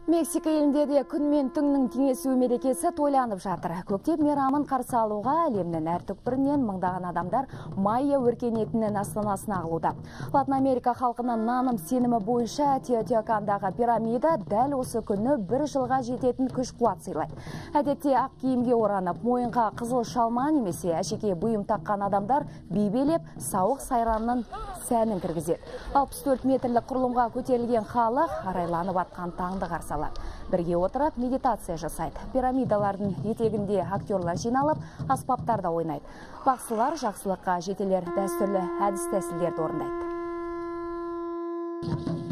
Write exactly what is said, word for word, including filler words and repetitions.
Мексика елінде де күн мен түннің теңесуі мерекесі тойланып жатыр. Көктем мейрамын қарсы алуға әлемнің әр түкпірінен мыңдаған адамдар майя өркениетінің астанасына ағылуда. Латын Америка халқының наным сенімі бойынша Теотиуакандағы пирамида дәл осы күні бір жылға жететін күш қуат сыйлайды. Әдетте ақ киімге оранып, мойынға қызыл шалма немесе әшекей бұйым таққан адамдар би билеп, сауық сайранның сәнін кіргізеді. алпыс төрт метрлік құрылымға көтерілген халық арайланып атқан таңды қарсы алады. Бірге отырып медитация жасайды. Пирамидалардың етегінде актерлар жиналып, аспаптарда ойнайды. Бақсылар жақсылыққа жетелер дәстүрлі әдіс тәсілдерді орындайды.